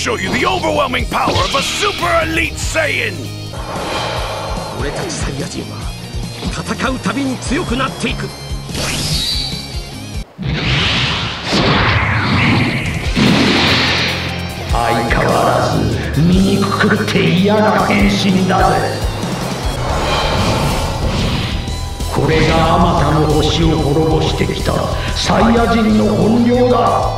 show you the overwhelming power of a super elite Saiyan! 俺たちサイヤ人は戦うたびに強くなっていく。 相変わらず醜くて嫌な変身だぜ。これがあまたの星を滅ぼしてきたサイヤ人の本領だ。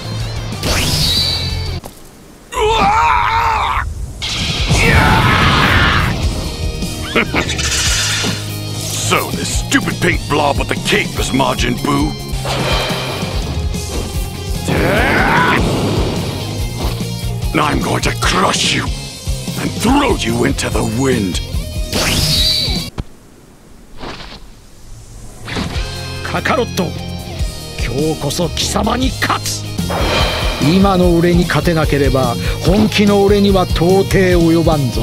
So, this stupid pink blob with the cape is Majin Buu? I'm going to crush you and throw you into the wind. カカロット、今日こそ貴様に勝つ。今の俺に勝てなければ本気の俺には到底及ばんぞ。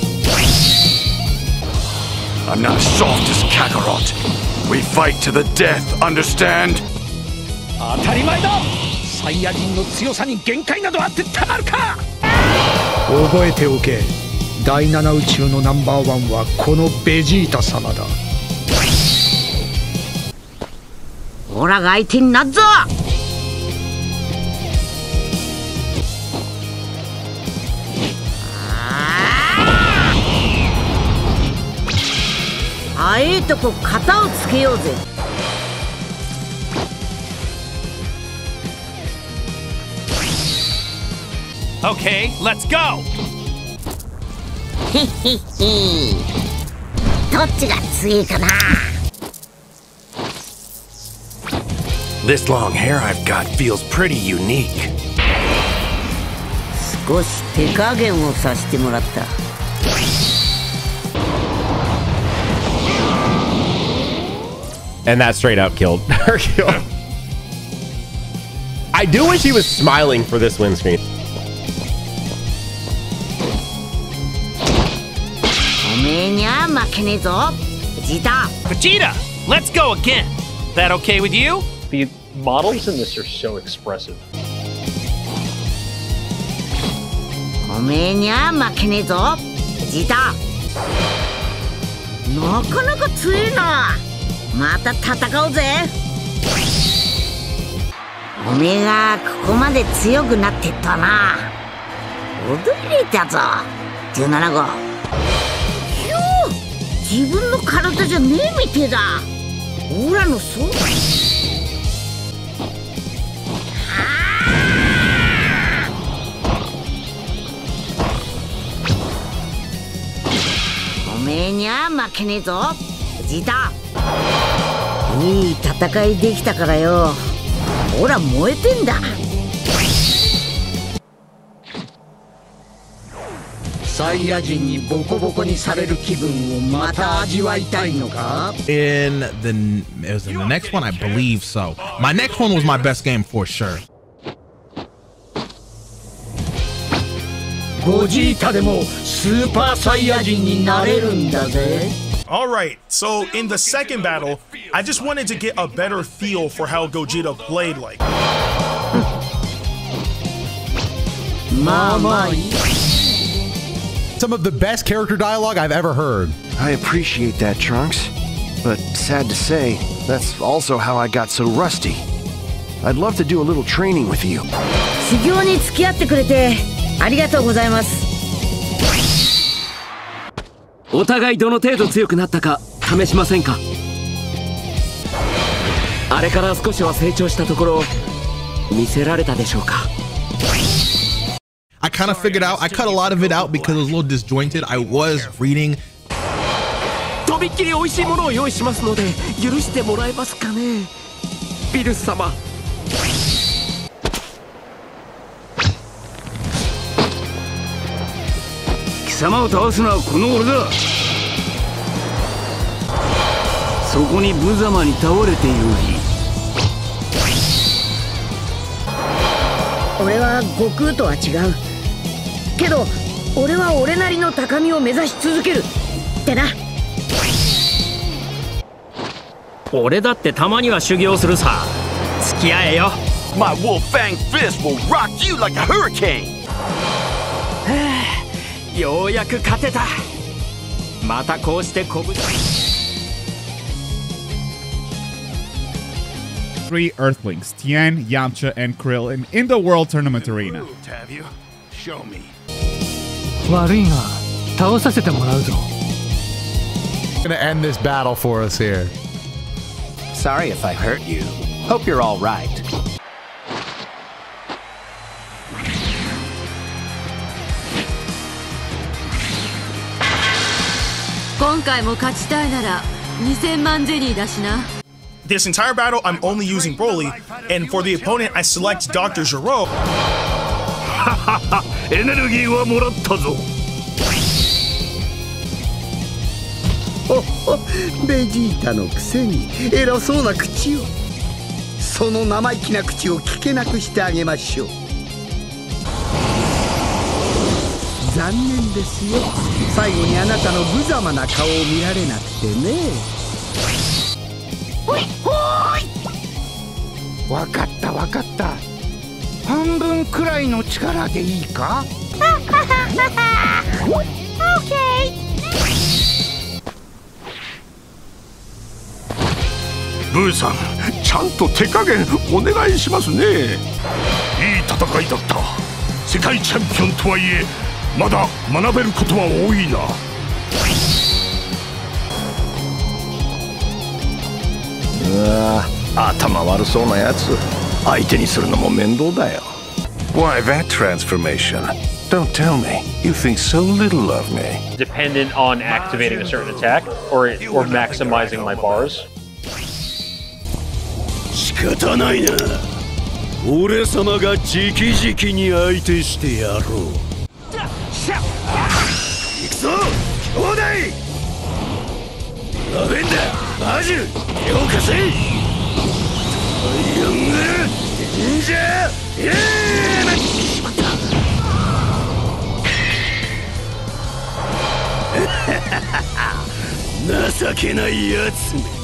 I'm not as soft as Kakarot. We fight to the death, understand? 当たり前だ。サイヤ人の強さに限界などあってたまるか。覚えておけ。第7宇宙のナンバーワンはこのベジータ様だ。 オラが相手になっぞ。あええとこ型をつけようぜ。 Okay, let's go! へへへ。どっちが強いかな。 This long hair I've got feels pretty unique. 少し手加減をさせてもらった。 And that straight up killed Hercule. I do wish he was smiling for this windscreen. おめえにゃ負けねえぞ、ベジータ。 Vegeta, let's go again. That okay with you? The models in this are so expressive. おめえにゃ負けねえぞ、ベジータ。なかなか強いな。また戦おうぜ。おめえがここまで強くなってったな。驚いたぞ、17号。ひょー、自分の体じゃねえみてえだ。オラのそうだ。おめえにゃ負けねえぞ、ベジータ。いい戦いできたからよ。ほら燃えてんだ。 サイヤ人にボコボコにされる気分をまた味わいたいのか。 It was in the next one, I believe so. My next one was my best game for sure. ゴジータでもスーパーサイヤ人になれるんだぜ。 Alright, so in the second battle, I just wanted to get a better feel for how Gogeta played like. まあまあいい。 Some of the best character dialogue I've ever heard. I appreciate that, Trunks. But sad to say, that's also how I got so rusty. I'd love to do a little training with you. 修行に付き合ってくれてありがとうございます。 お互いどの程度強くなったか試しませんか。あれから少しは成長したところ見せられたでしょうか。 I kind of figured out, I cut a lot of it out because it was a little disjointed. I was reading. とびっきり美味しいものを用意しますので許してもらえますかね、ビルス様。 貴様を倒すのはこの俺だ。そこに無様に倒れてより。 俺は悟空とは違うけど、俺は俺なりの高みを目指し続けるってな。 俺だってたまには修行するさ。付き合えよ。 My Wolf Fang fist will rock you like a hurricane. ようやく勝てた。またこうして拳。 Three Earthlings, Tien, Yamcha, and Krillin in the World Tournament Arena. Show me. 悪いが倒させてもらうぞ。 Gonna end this battle for us here. Sorry if I hurt you. Hope you're all right. 今回も勝ちたいなら2000万ゼニーだしな。 This entire battle, I'm only using Broly, and for the opponent, I select Dr. Gero. エネルギーはもらったぞ。 ベジータのくせに偉そうな口を。その生意気な口を聞けなくしてあげましょう。残念ですよ。最後にあなたの無様な顔を見られなくてね。 ほいほーい。わかったわかった。半分くらいの力でいいか？オッケー。 ブーさん、ちゃんと手加減お願いしますね。いい戦いだった。世界チャンピオンとはいえまだ学べることは多いな。頭悪そうなやつ相手にするのも面倒だよ。 Why that transformation? Don't tell me. You think so little of me. Dependent on activating a certain attack or maximizing my bars. 仕方ないな。俺様が直々に相手してやろう。行くぞ兄弟。ラベンダー、バジル、手を貸せ。トリアングル忍者しまった。情けないやつめ。